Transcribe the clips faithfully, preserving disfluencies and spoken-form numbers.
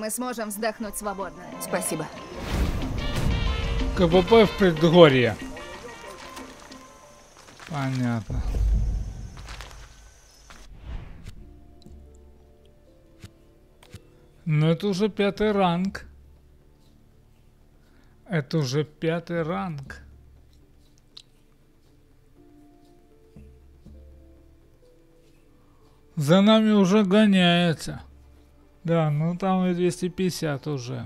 Мы сможем вздохнуть свободно. Спасибо. КПП в предгорье. Понятно. Но это уже пятый ранг. Это уже пятый ранг. За нами уже гоняется. Да, ну там и двести пятьдесят уже.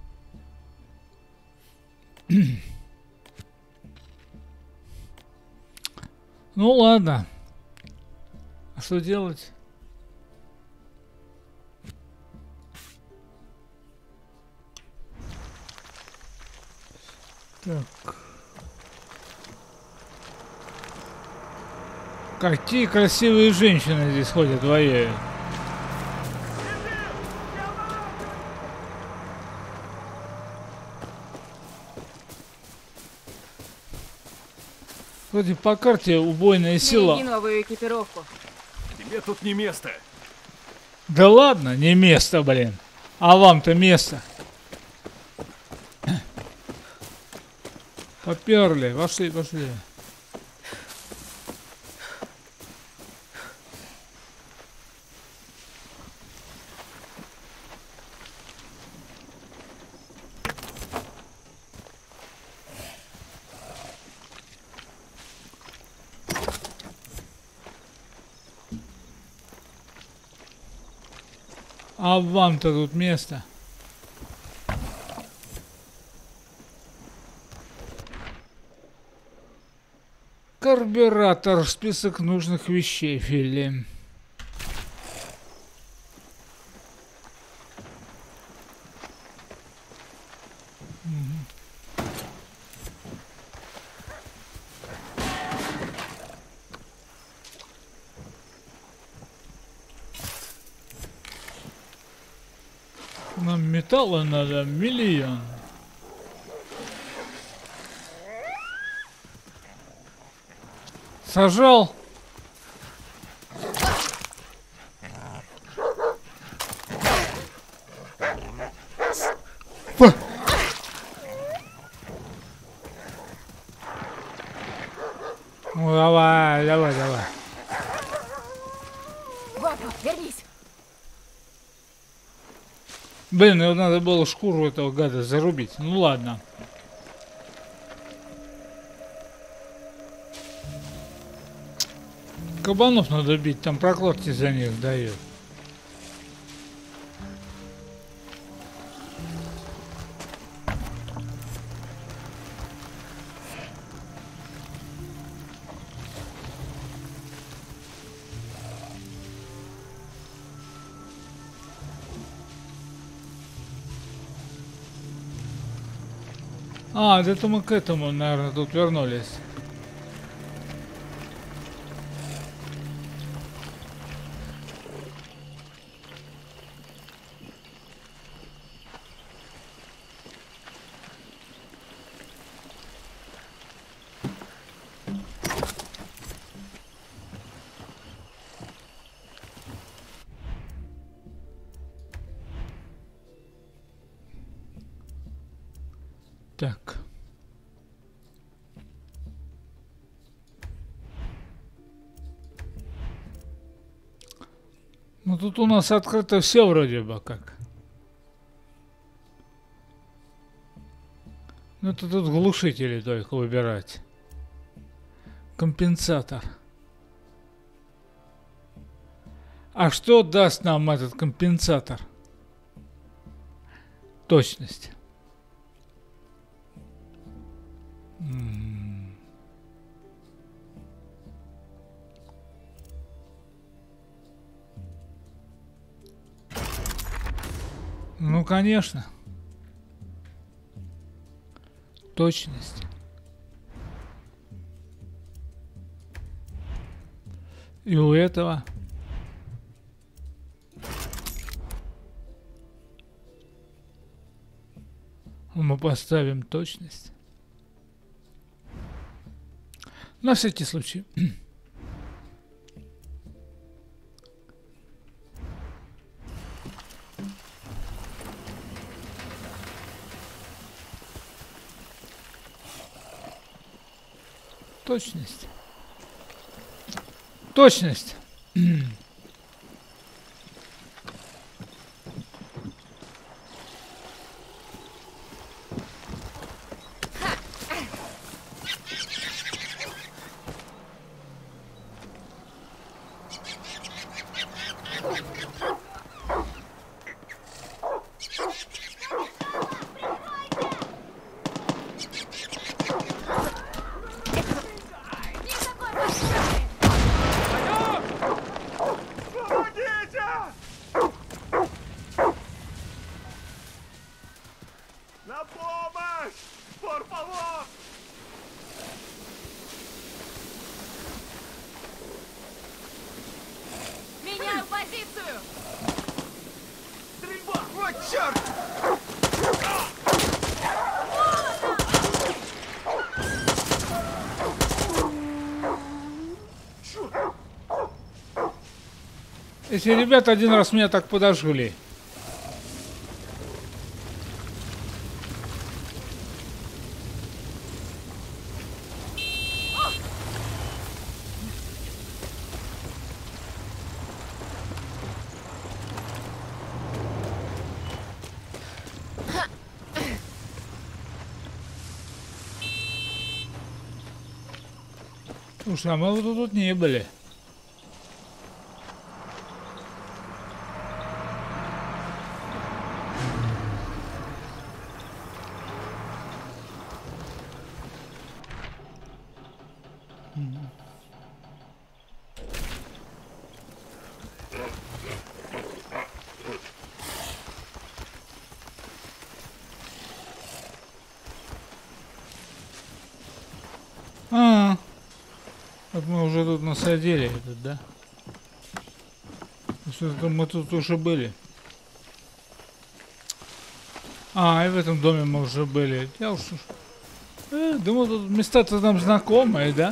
Ну ладно. А что делать? Так. Какие красивые женщины здесь ходят, воюют. Вроде по карте убойная сила. Береги новую экипировку. Тебе тут не место. Да ладно, не место, блин. А вам-то место. Поперли, пошли, пошли. А вам-то тут место. Карбюратор, список нужных вещей, Филли. Нам металла надо миллион. Сажал. Фу. Ну давай, давай, давай. Вот, вернись. Блин, его надо было шкуру этого гада зарубить. Ну ладно. Кабанов надо бить, там прокладки за них дают. А, это мы к этому, наверное, тут вернулись. Так. Ну тут у нас открыто все вроде бы как. Ну это тут глушители только выбирать. Компенсатор. А что даст нам этот компенсатор? Точность. М-м. Ну, конечно. Точность. И у этого. Мы поставим точность. На всякий случай. Точность. Точность. На помощь! Por favor! Меняю позицию! Стрельба! Вот черт! Эти ребята один раз меня так подожгли. Слушай, а мы вот тут не были. А, вот мы уже тут насадили этот, да? Что-то мы тут уже были. А, и в этом доме мы уже были. Я уж... Э, думал, тут места-то нам знакомые, да?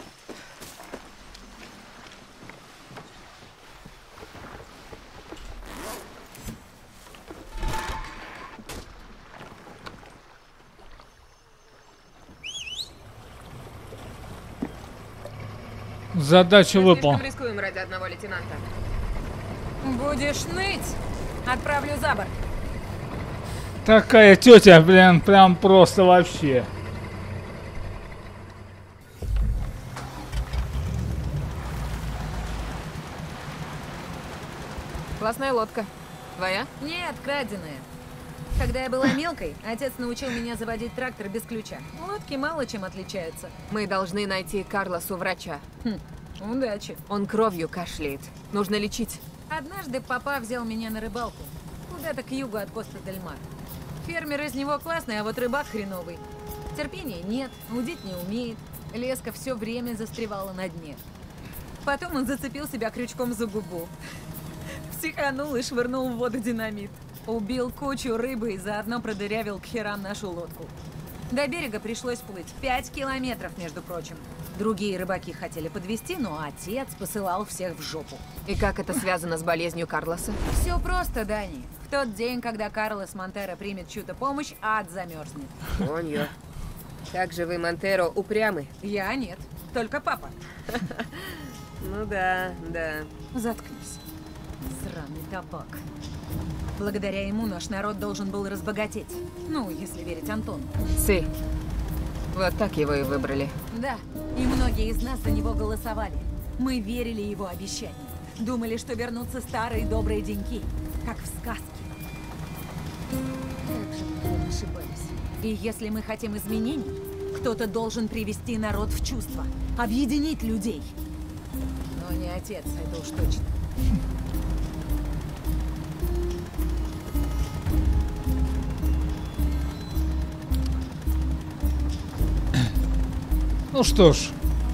Задача выполнена. Слишком рискуем ради одного лейтенанта. Будешь ныть? Отправлю за борт. Такая тетя, блин, прям просто вообще. Классная лодка. Твоя? Нет, краденая. Когда я была мелкой, отец научил меня заводить трактор без ключа. Лодки мало чем отличаются. Мы должны найти Карлосу врача. Хм, удачи. Он кровью кашляет. Нужно лечить. Однажды папа взял меня на рыбалку. Куда-то к югу от Коста-дель-Мар. Фермер из него классный, а вот рыбак хреновый. Терпения нет, удить не умеет. Леска все время застревала на дне. Потом он зацепил себя крючком за губу. Психанул и швырнул в воду динамит. Убил кучу рыбы и заодно продырявил к херам нашу лодку. До берега пришлось плыть пять километров, между прочим. Другие рыбаки хотели подвезти, но отец посылал всех в жопу. И как это связано с болезнью Карлоса? Все просто, Дани. В тот день, когда Карлос Монтеро примет чью-то помощь, ад замерзнет. Оньо. Как же вы, Монтеро, упрямы. Я нет, только папа. Ну да, да. Заткнись. Сраный табак. Благодаря ему наш народ должен был разбогатеть. Ну, если верить Антону. Сы. Вот так его и выбрали. Да, и многие из нас за него голосовали. Мы верили его обещаниям. Думали, что вернутся старые добрые деньки, как в сказке. Как же мы ошибались. И если мы хотим изменений, кто-то должен привести народ в чувство, объединить людей. Но не отец, это уж точно. Ну что ж.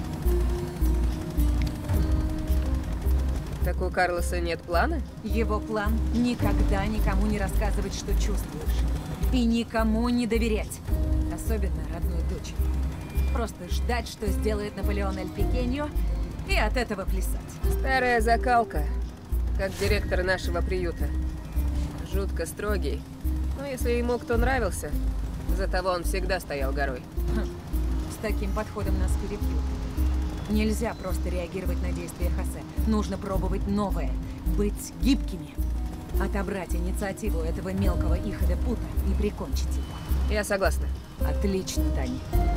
Так у Карлоса нет плана? Его план – никогда никому не рассказывать, что чувствуешь. И никому не доверять. Особенно родной дочери. Просто ждать, что сделает Наполеон Эль Пекеньо, и от этого плясать. Старая закалка. Как директор нашего приюта. Жутко строгий. Но если ему кто нравился, за того он всегда стоял горой. таким подходом нас перебьют. Нельзя просто реагировать на действия Хосе. Нужно пробовать новое. Быть гибкими. Отобрать инициативу этого мелкого Ихода Пута и прикончить его. Я согласна. Отлично, Дани.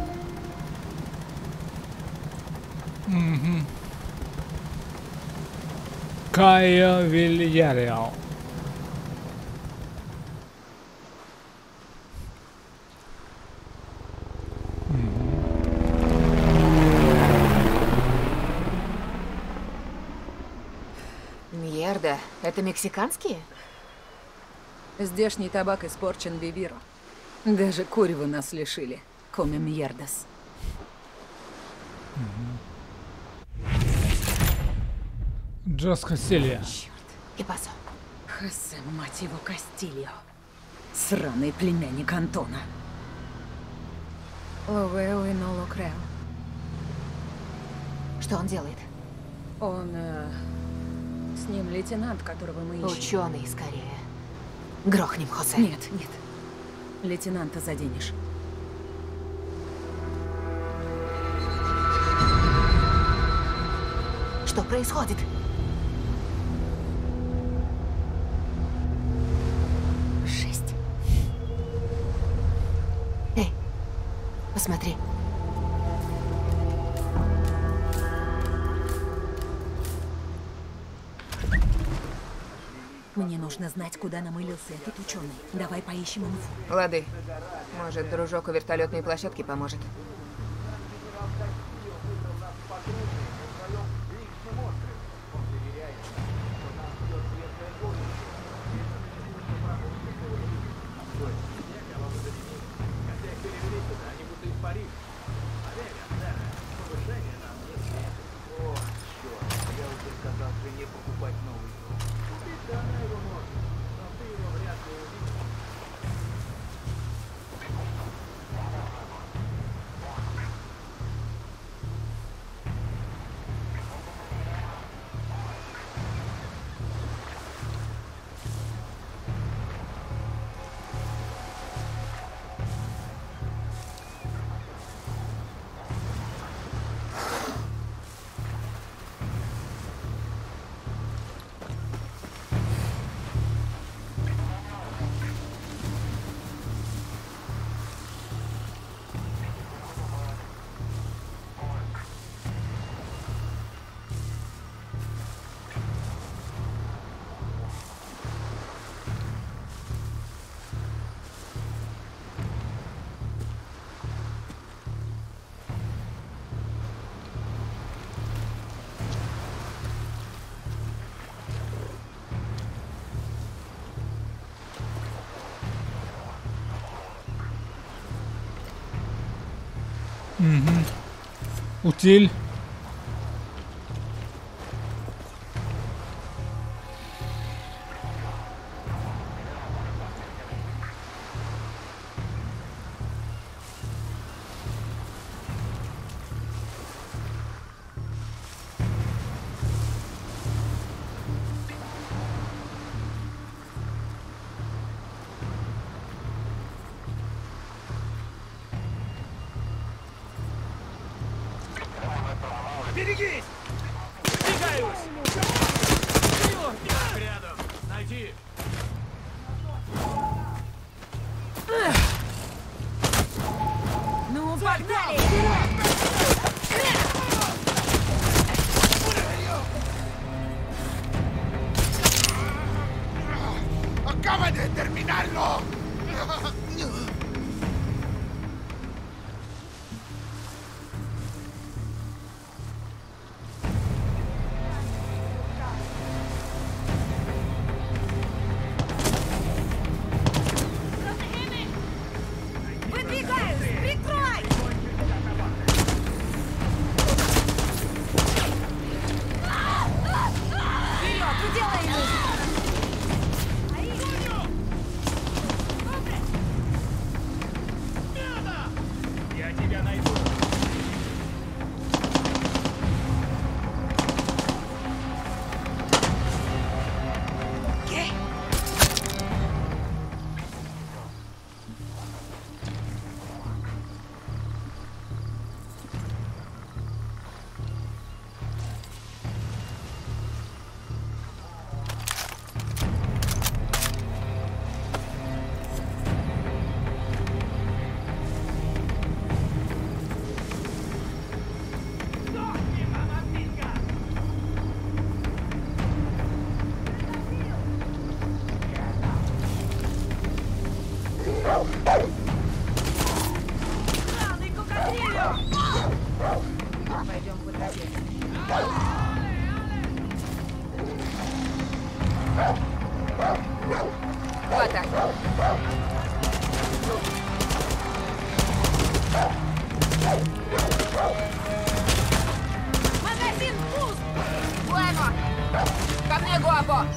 Угу. Кая Вильяреал. Мьерда, это мексиканские? Здешний табак испорчен Вивиро. Даже курева нас лишили. Коме мьердас. Джос Кастилья. Черт. И пасо. Хосе, мать его, Кастильо. Сраный племянник Антона. Ловео и Ноло Крео. Что он делает? Он... э, с ним лейтенант, которого мы ищем. Ученый, скорее. Грохнем Хосе. Нет, нет. Лейтенанта заденешь. Что происходит? Жесть. Эй, посмотри. Мне нужно знать, куда намылился этот ученый. Давай поищем инфу. Лады. Может, дружок у вертолетной площадки поможет. Угу. Утиль. Берегись! Двигаюсь! Рядом! Найди! Ну, погнали! ¡Acaba de terminarlo! Выдвигаюсь! Прикрой! Вперед! Уделай их! Пойдем по тропе. Хватай. Магазин пуст! Bueno! Ко мне, Гуапо!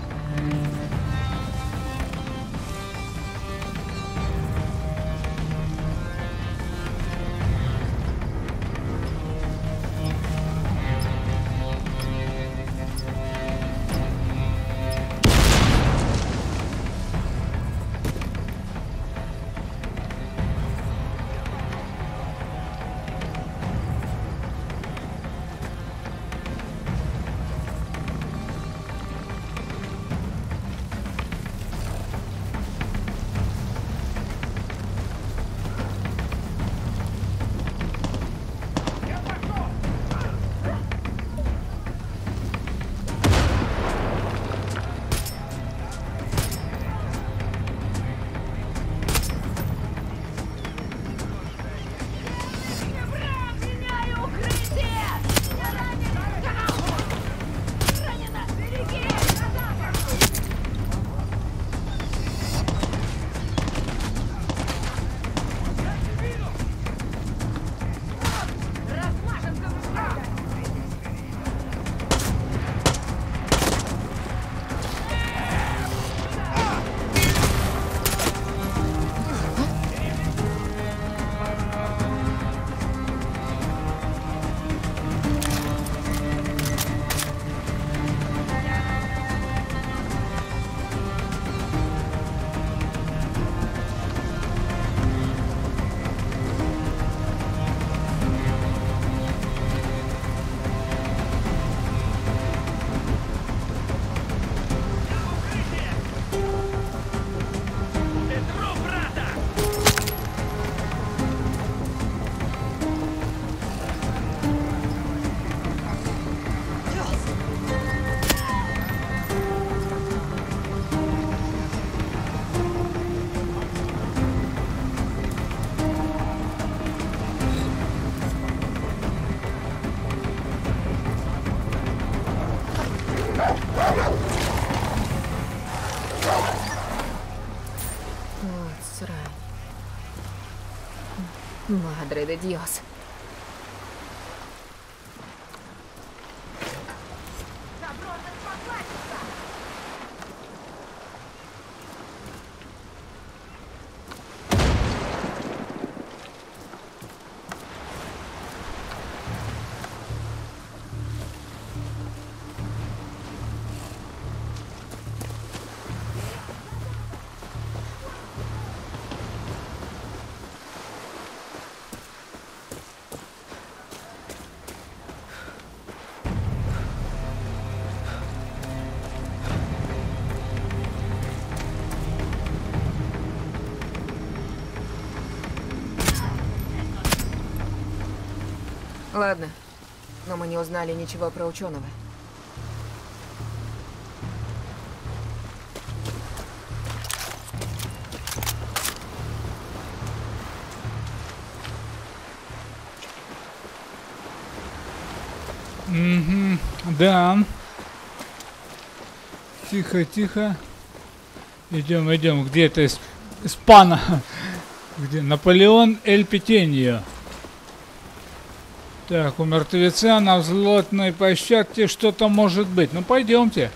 Madre de Dios. Ладно, но мы не узнали ничего про ученого. Угу, да. Тихо, тихо. Идем, идем. Где это Исп... Испана? Где? Наполеон Эль Петеньо. Так, у мертвеца на взлетной площадке что-то может быть. Ну, пойдемте.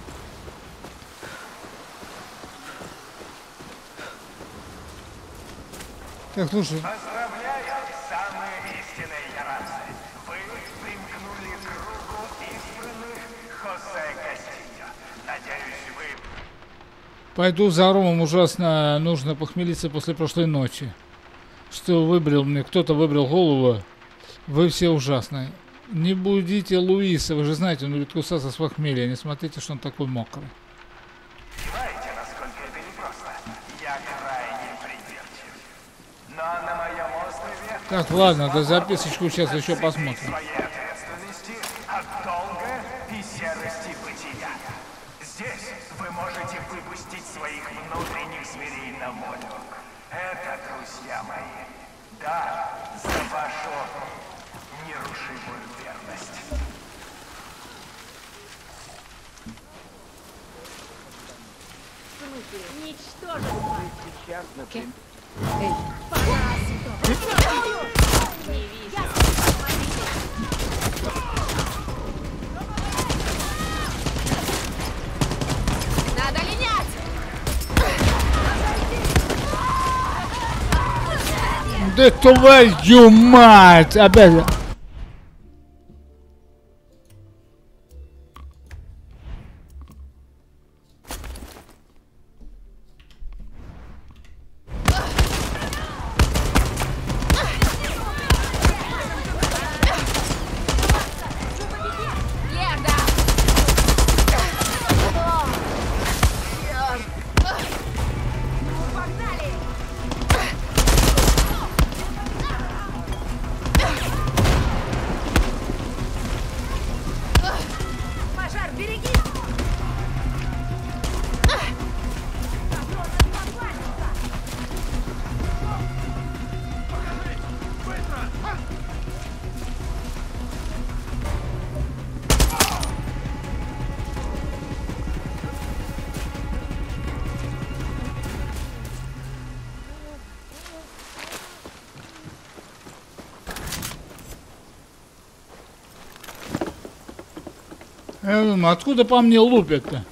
Так, слушай. Поздравляю, самые истинные яранцы. Вы примкнули к кругу избранных Хосе Кастиньо. Надеюсь, вы... Пойду за ромом, ужасно нужно похмелиться после прошлой ночи. Что выбрал мне? Кто-то выбрал голову. Вы все ужасные. Не будите Луиса, вы же знаете, он любит кусаться с похмелья. Не смотрите, что он такой мокрый. Понимаете, насколько это непросто? Я крайне придирчив. Но на моем острове... Так, ладно, да записочку сейчас еще посмотрим. ...своей ответственности от долга и серости бытия. Здесь вы можете выпустить своих внутренних зверей на волю. Это, друзья мои, да, за вашу нерушимую верность. Надо линять! Да твою мать! Опять. Лерда! Погнали! Пожар, береги! Я думаю, откуда по мне лупят-то?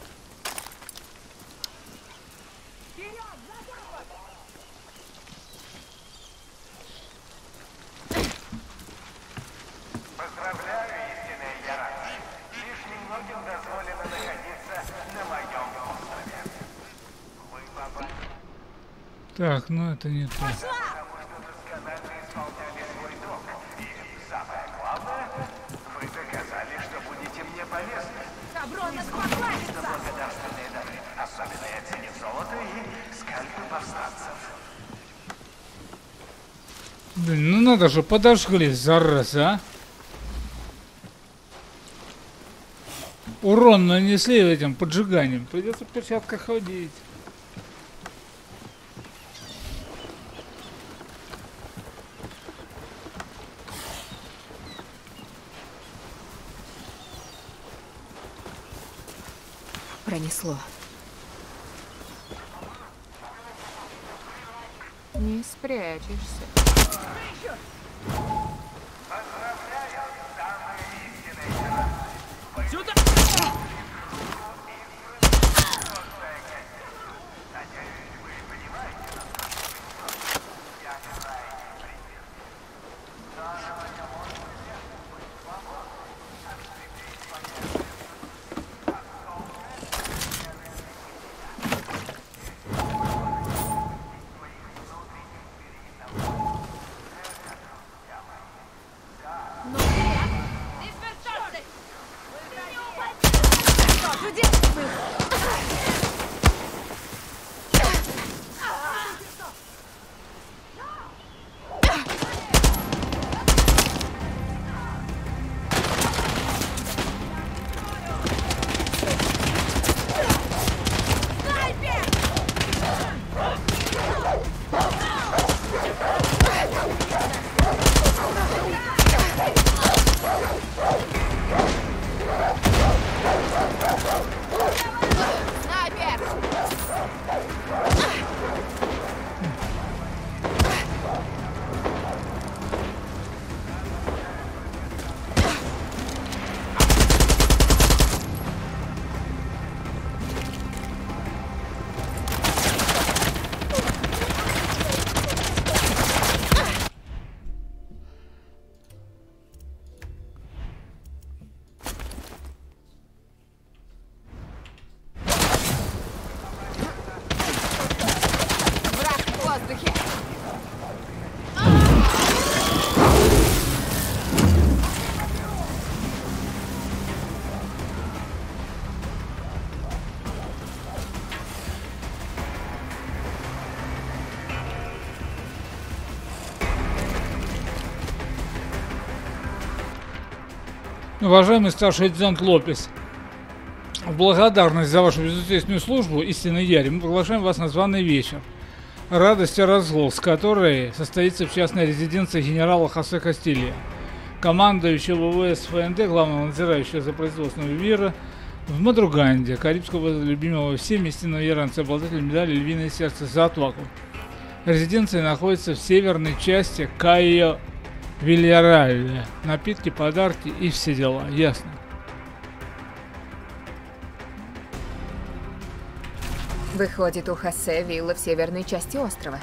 Поздравляю, истинные Яраны. Лишь немногим дозволено находиться на моем острове. Вы попали, Так, ну это не то. потому что досконально исполняли свой долг. И самое главное, вы доказали, что будете мне полезны. Хаброн, расплавляется! Благодарственные дары. Особенно я ценю золото и скальпы повстанцев. Блин, ну надо же, подожгли, зараза, а? Урон нанесли этим поджиганием. Придется в перчатках ходить. Пронесло. Не спрячешься. Сюда! Уважаемый старший лейтенант Лопес, в благодарность за вашу безответственную службу, истинной Яре, мы приглашаем вас на званый вечер. радость и разгул, с которой состоится в частной резиденции генерала Хосе Кастилья, командующего ВВС ФНД, главного надзирающего за производством Вивира, в Мадруганде, карибского любимого всеми истинного иранца, обладателя медали «Львиное сердце» за отвагу. Резиденция находится в северной части Кайо Вильяраль. Напитки, подарки и все дела. Ясно. Выходит, у Хосе вилла в северной части острова.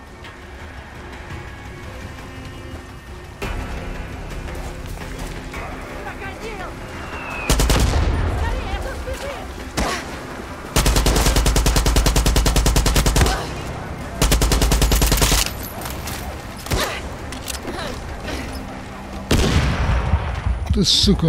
Ты сука.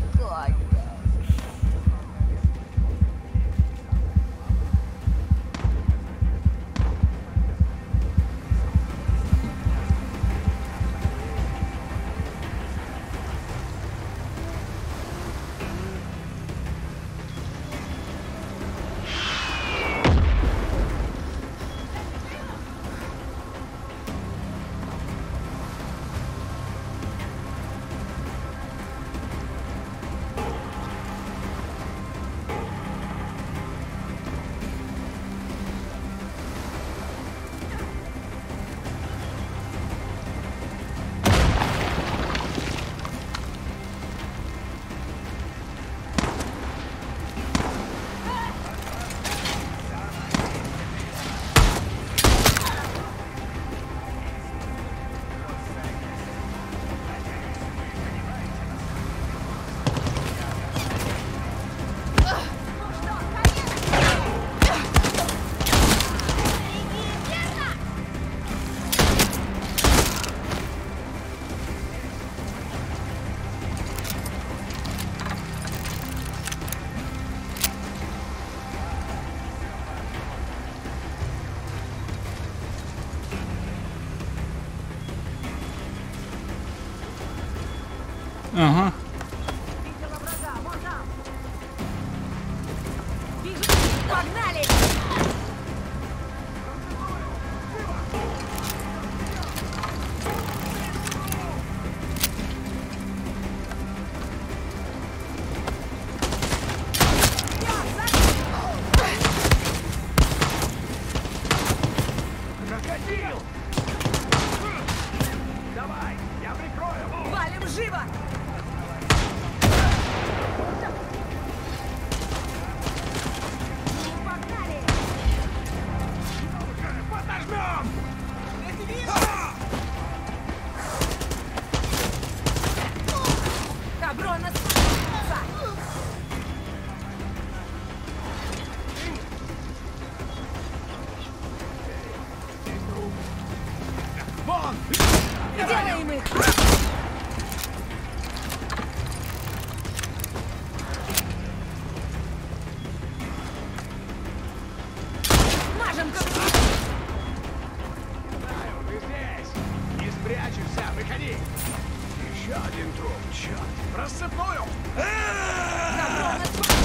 Ага. Погнали! Крокодил! Давай, я прикрою! Валим живо! Погнали! Подожмем! Каброна с***ца! Вон! Делаем их! Мажем как... Знаю, ты здесь! Не спрячешься, выходи! Еще один труп, черт! Рассыпную! Каброна с***ца!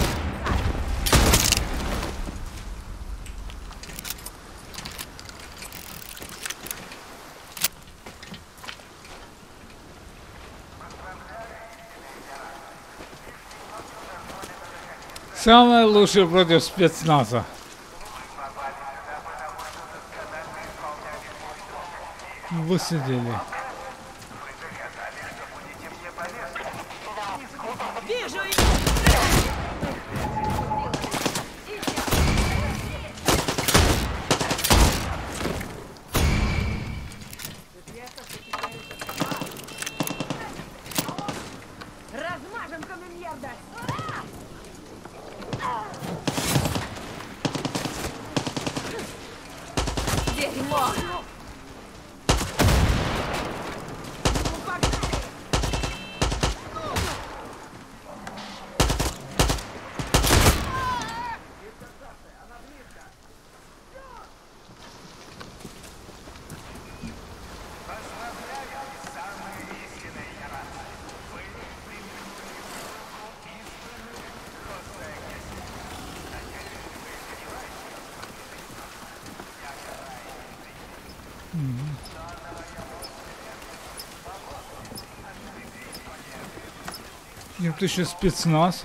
Самое лучшее против спецназа. Высадили. Вижу их! Размажем каменьерда! Дерьмо! Ну, погнали! Каким-то еще спецназ.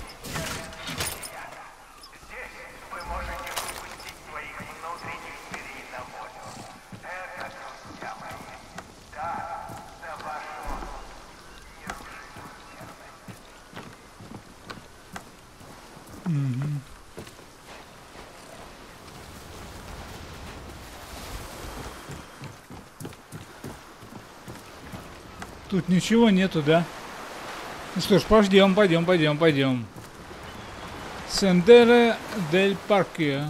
Вы можете выпустить своих внутренних зверей на волю. Это, друзья мои, да, за вашу нерушимую верность. Тут ничего нету, да? Ну что ж, пойдем, пойдем, пойдем, пойдем. Сендере дель Парке.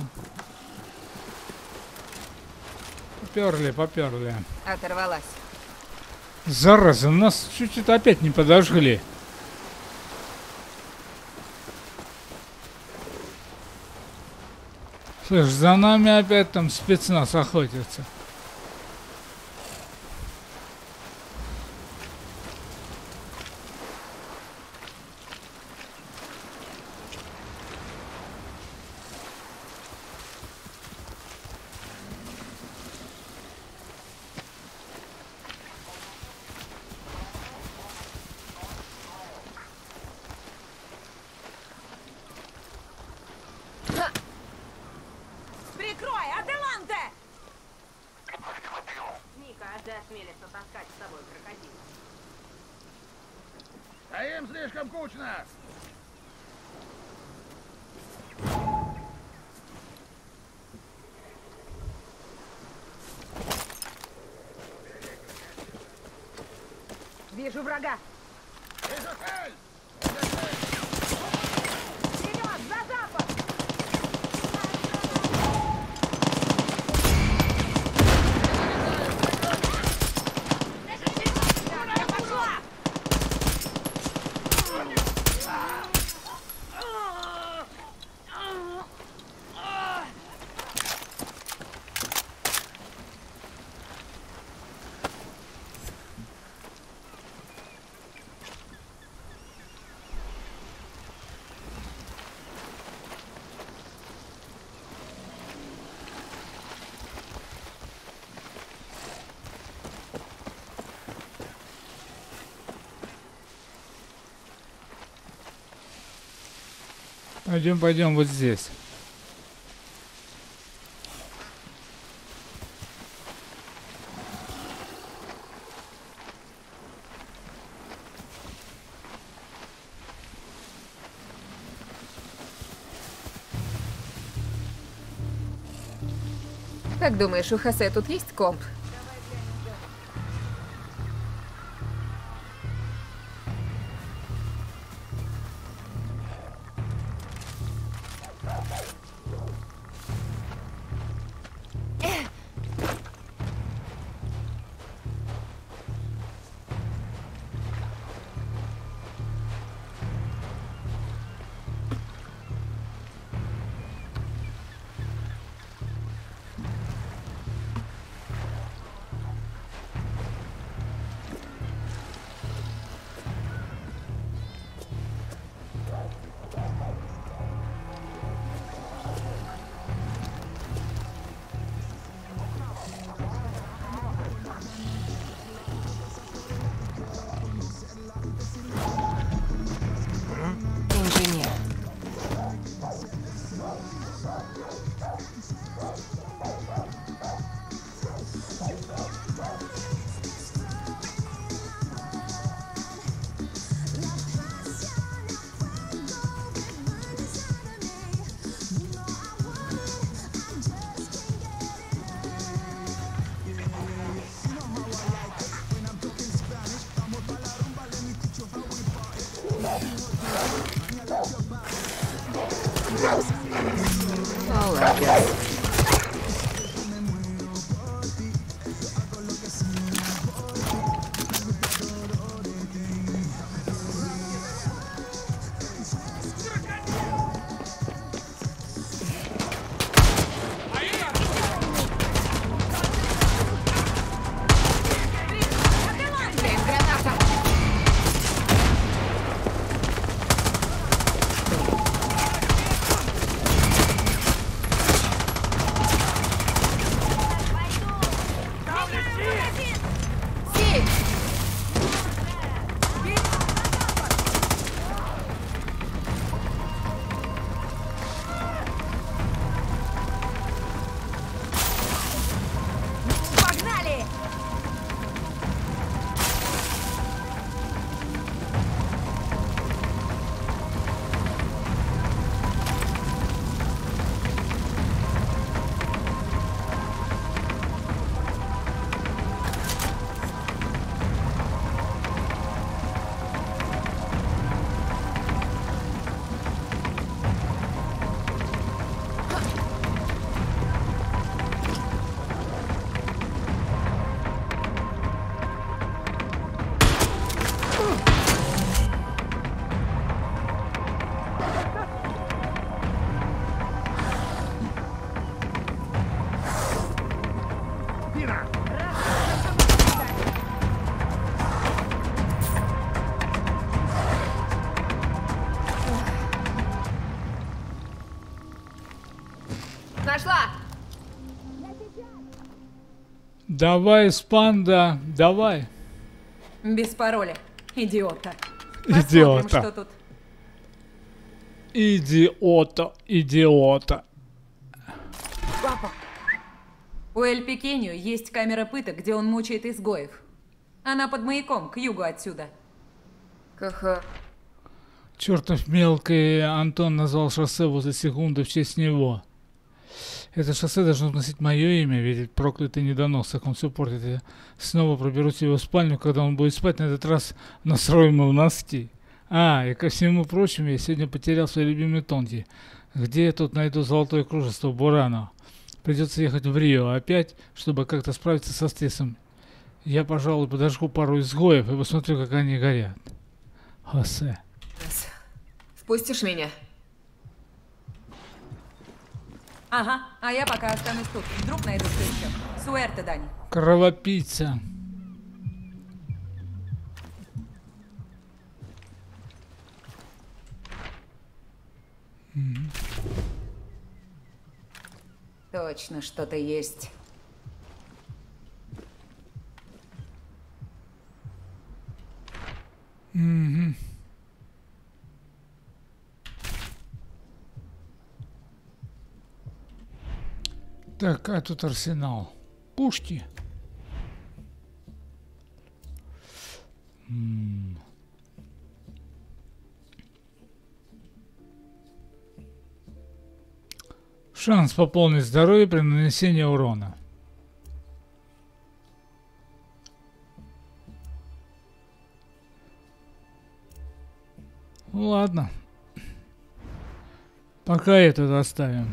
Поперли, поперли. Оторвалась. Зараза, нас чуть-чуть опять не подожгли. Слышь, за нами опять там спецназ охотится. Прикрой, Аделанте! Ника, а ты осмелится таскать с собой крокодила? А им слишком кучно. Вижу врага! Вижу цель! Вперед, за запад! Я пошла! Пойдем, пойдем вот здесь. Как думаешь, у Хосе тут есть комп? Давай, Спанда, давай. Без пароля. Идиота. Посмотрим, Идиота. что тут. Идиота, идиота. Папа! У Эль Пекенью есть камера пыток, где он мучает изгоев. Она под маяком, к югу отсюда. Ха-ха. Чертов мелкий Антон назвал шоссе возле секунды в честь него. Это шоссе должно носить мое имя, ведь проклятый недоносок, он все портит. Я снова проберусь в его спальню, когда он будет спать, на этот раз настроим ему носки. А, и ко всему прочему, я сегодня потерял свои любимые тонки. Где я тут найду золотое кружество Бурано? Придется ехать в Рио опять, чтобы как-то справиться со стрессом. Я, пожалуй, подожгу пару изгоев и посмотрю, как они горят. Хосе. Впустишь меня? Ага, а я пока останусь тут. Вдруг найду что еще. Суэрте, Дани. Кровопийца. Точно что-то есть. Угу. Так, а тут арсенал. Пушки. М. Шанс пополнить здоровье при нанесении урона. Ну ладно. Пока это оставим.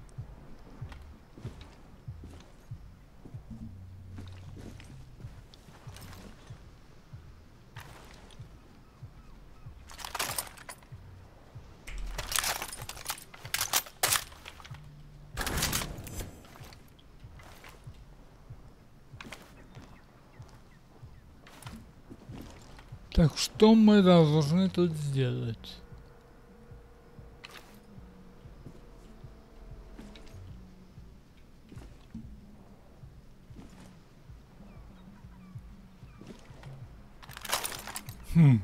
Так, что мы должны тут сделать? Хм.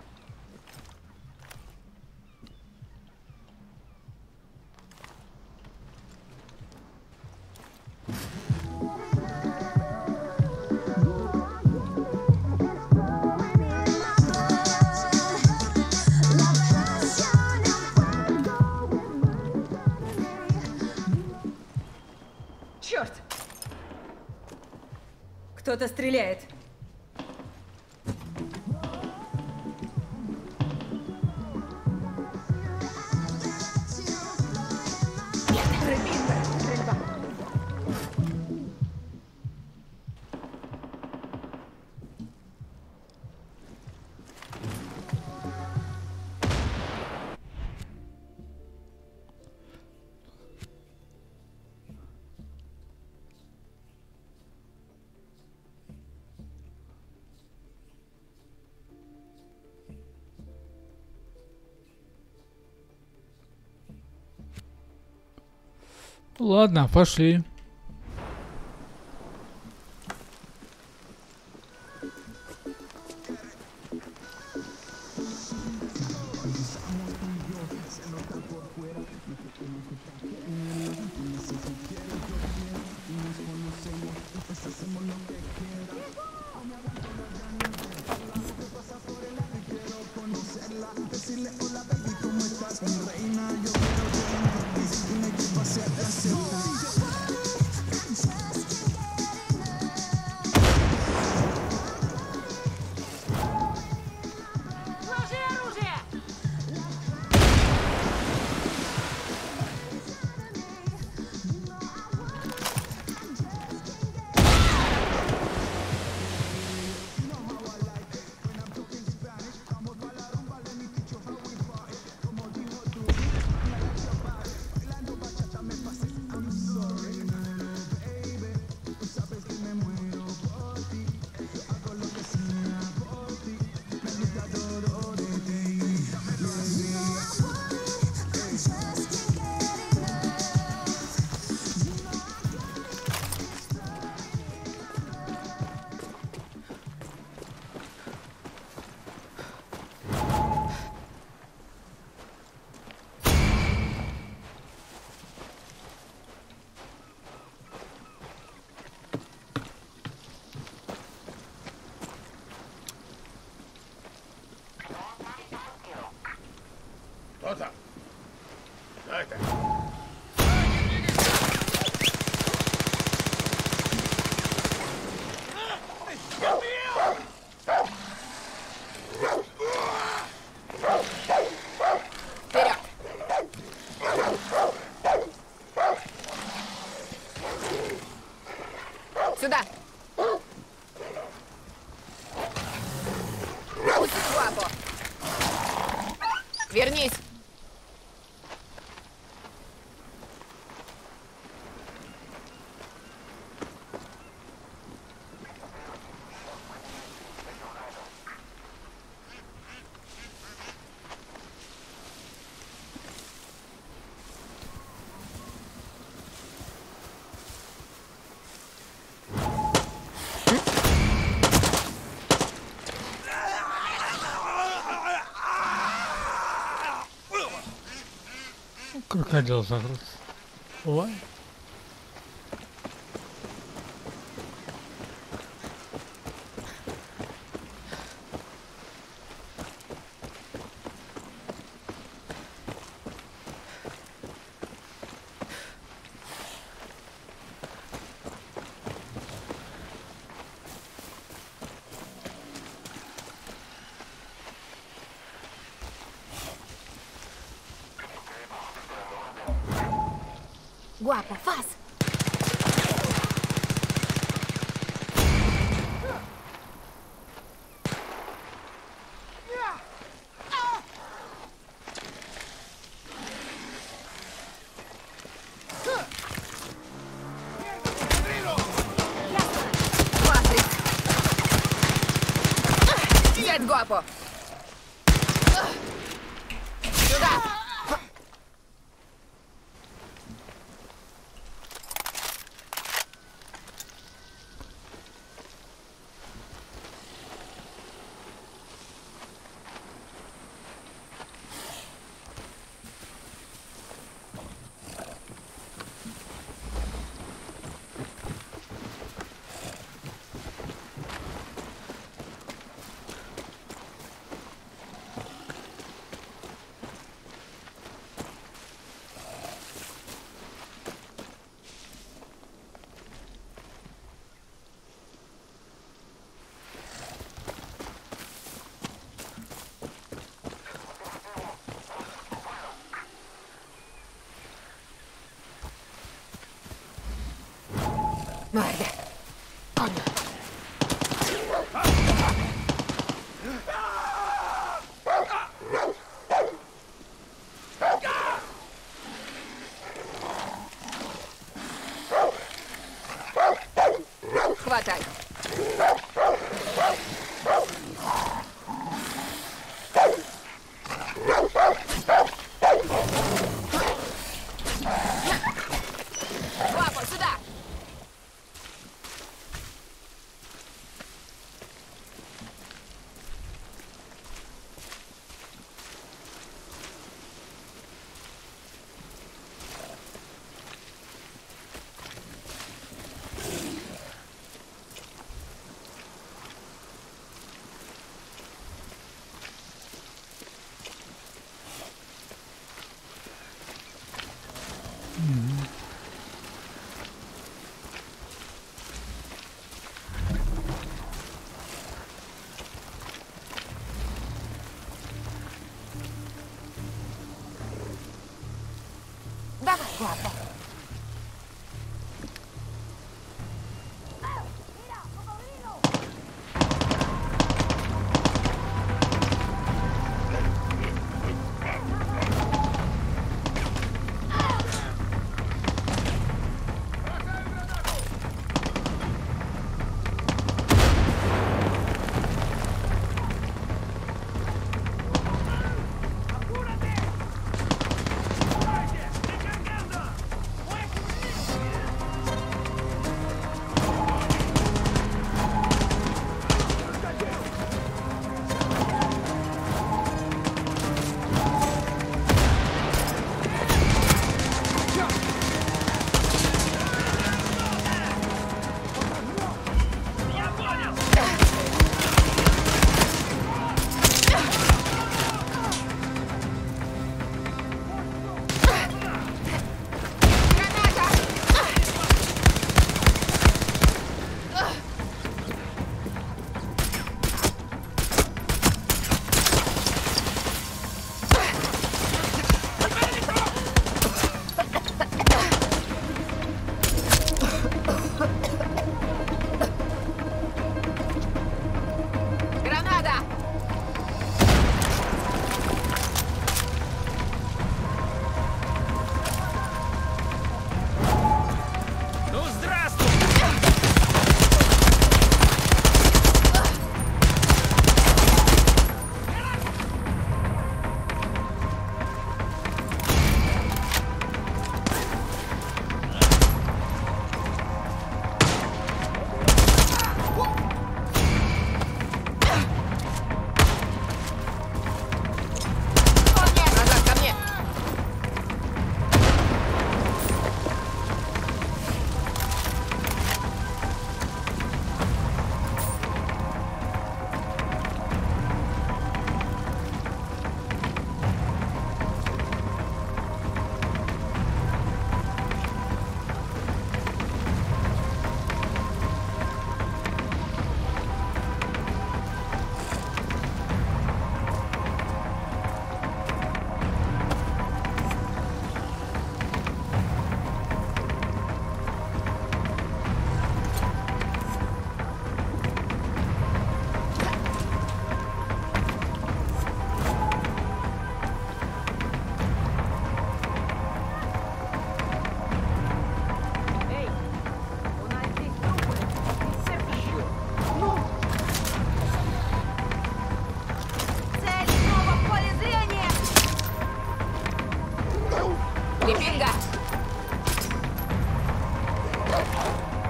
Черт! Кто-то стреляет. Ладно, пошли. Сюда! Пусти Гуапо! Вернись! Крокодил загрыз. Ой. Гуапо, фас! Патрик! Взять Гуапо! Сюда! Merda! Coño! Хватай! Гуапо, сюда! Давай, Гуапо!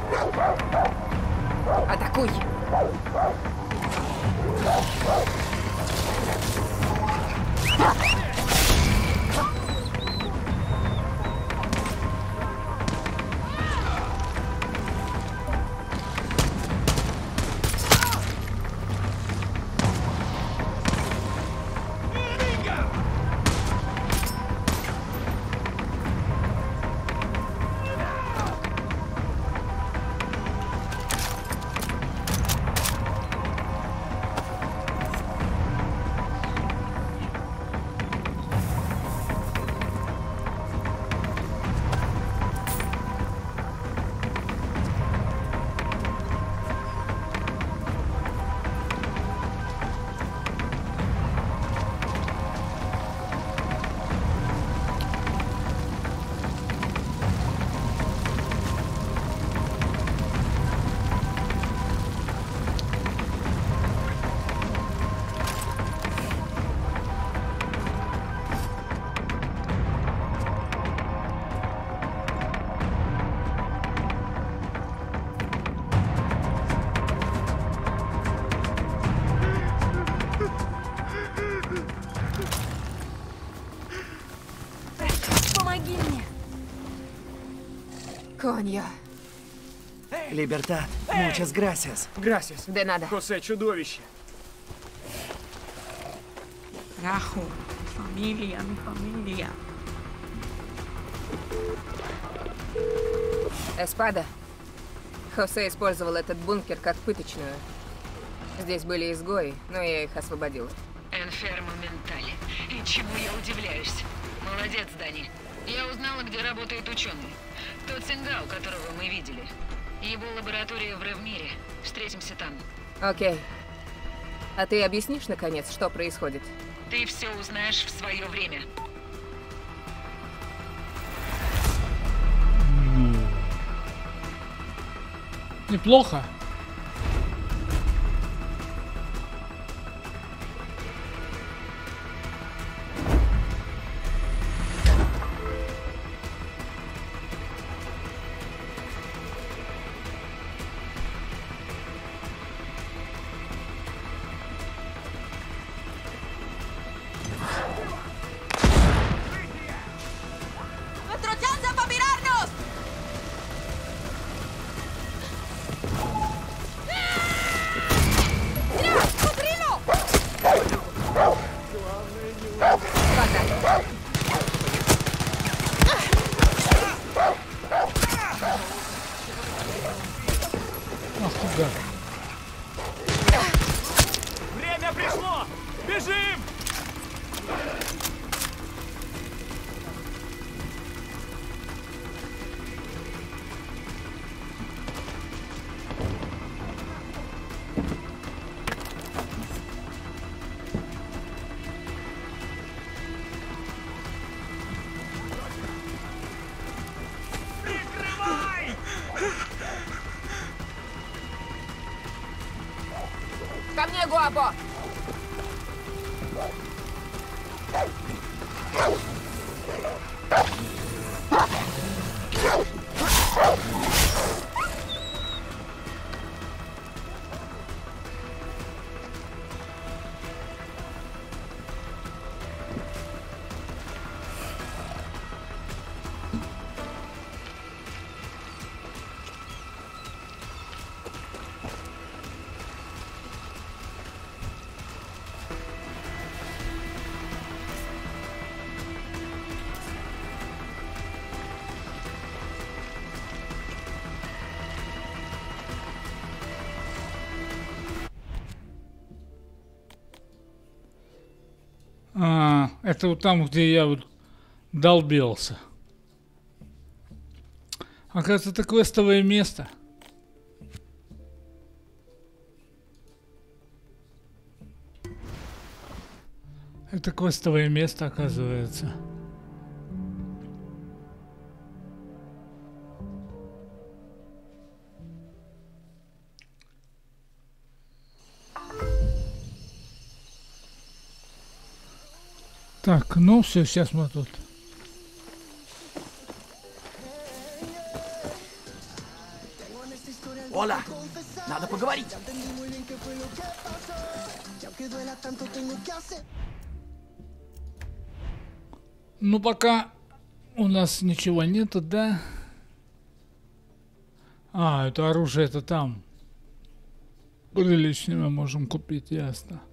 Атакуй! Конья. Либертад, muchas gracias. Грасис. De nada. Хосе, чудовище. Раху. Фамилия, mi familia. Эспада. Хосе использовал этот бункер как пыточную. Здесь были изгои, но я их освободил. Энфермо Ментали. И чему я удивляюсь? Молодец, Дани. Я узнала, где работает ученый. Тот Сингау, которого мы видели. Его лаборатория в Ревмире. Встретимся там. Окей. А ты объяснишь, наконец, что происходит? Ты все узнаешь в свое время. Неплохо. Ах ты гад. Время пришло! Бежим! Ко мне, Гуапо! А, это вот там, где я вот долбился. Оказывается, это квестовое место. Это квестовое место, оказывается. Так, ну все, сейчас мы тут. Оля, надо поговорить. Ну, пока у нас ничего нету, да? А, это оружие это там. Приличное мы можем купить, ясно.